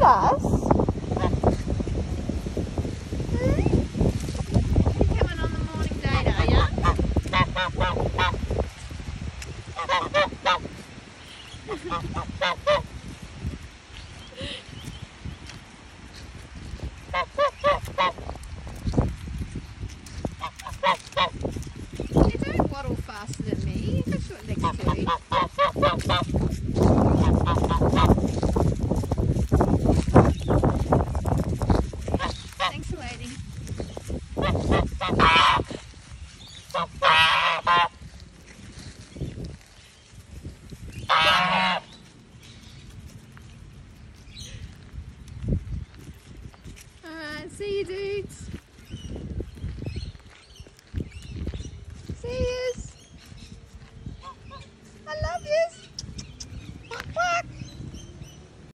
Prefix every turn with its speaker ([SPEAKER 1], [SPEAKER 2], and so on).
[SPEAKER 1] us.
[SPEAKER 2] You're coming on the morning date, are you? You don't waddle faster than me. You've got short legs too.